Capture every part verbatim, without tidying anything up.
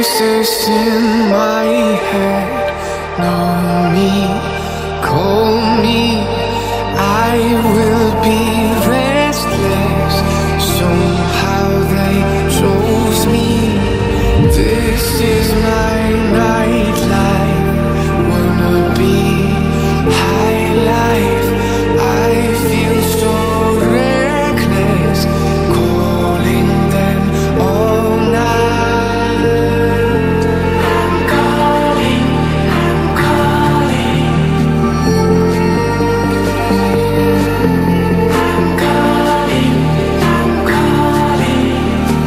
Voices in my head know me, call me. I will be restless. Somehow they chose me. This is my nightlife. Wanna be high life. I feel so reckless, calling them all night. I'm calling, I'm calling. I'm calling, I'm calling.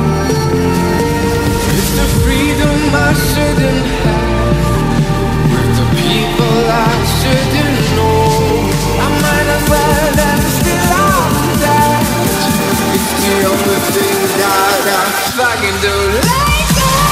It's the freedom I shouldn't have, with the people I shouldn't know. I might as well have still on that. It's the only thing that I fucking do. Like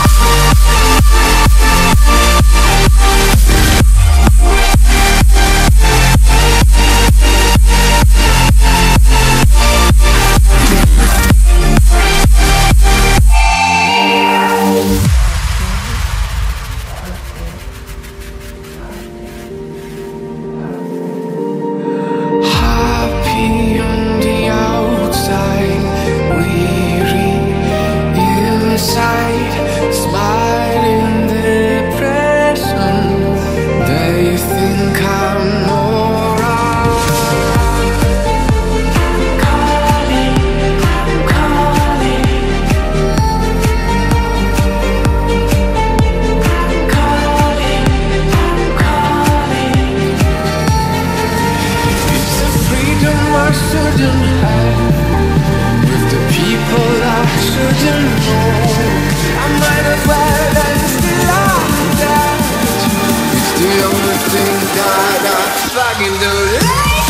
happy on the outside, weary inside, smiling depression. They think I'm alright. I'm calling, I'm calling. I'm calling, I'm calling. It's the freedom I shouldn't have, with the people I shouldn't know. I might as well have still on that. It's the only thing that I fucking do. Like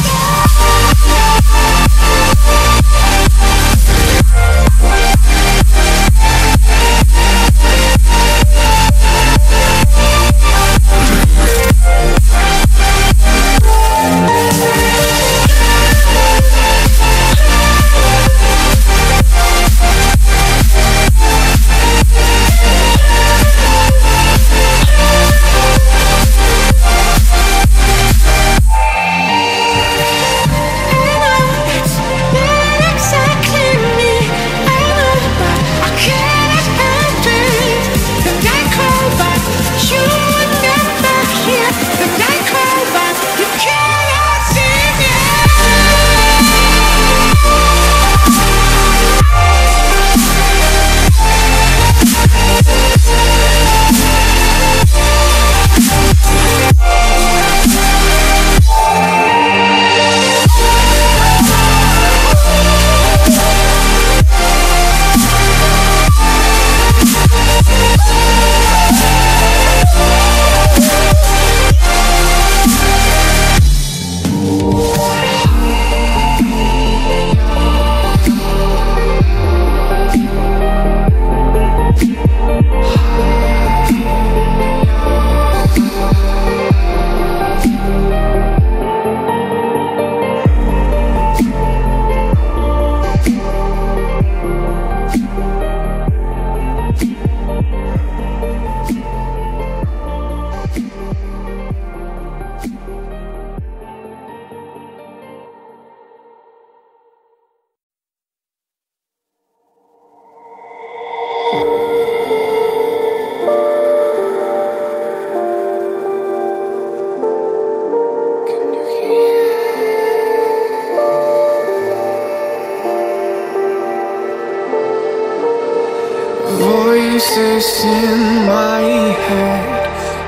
voices in my head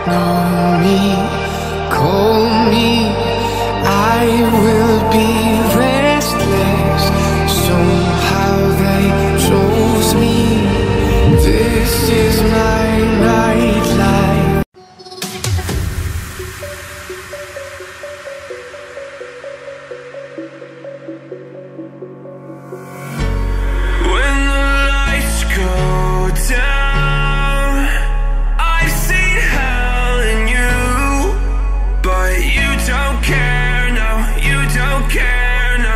know me, call me. I will be restless. Somehow they chose me. This is my nightlife. When the lights go down, I've seen hell in you, but you don't care, no, you don't care, no.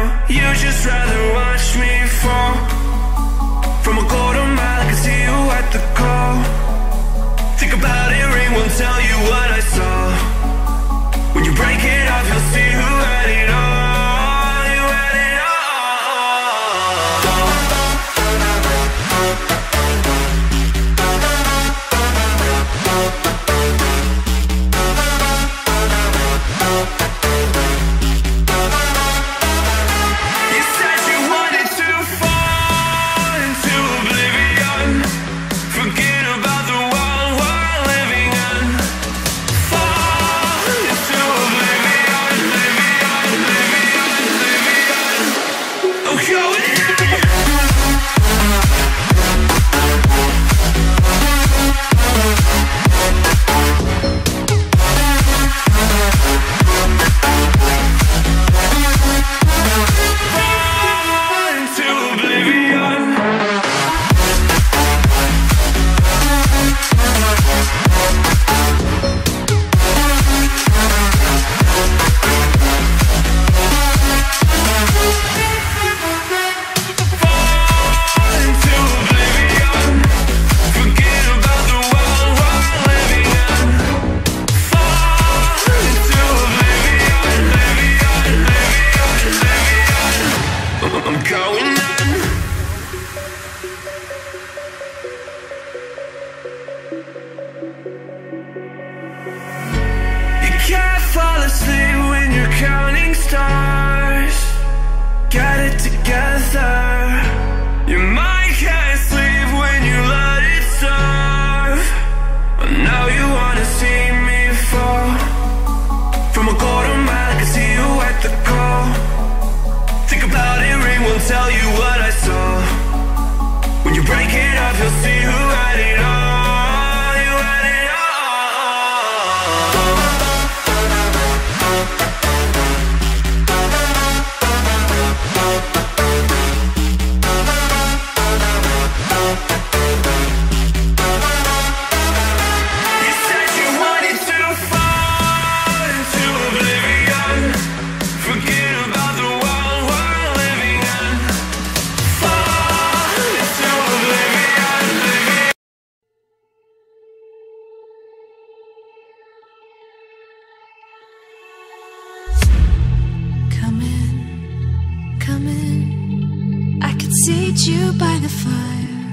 you by the fire.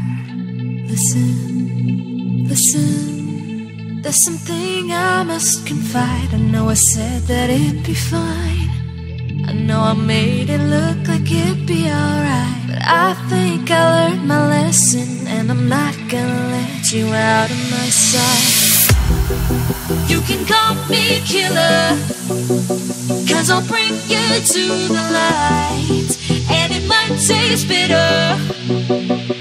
Listen, listen, there's something I must confide. I know I said that it'd be fine. I know I made it look like it'd be alright, but I think I learned my lesson, and I'm not gonna let you out of my sight. You can call me killer, 'cause I'll bring you to the light, and it might taste bitter,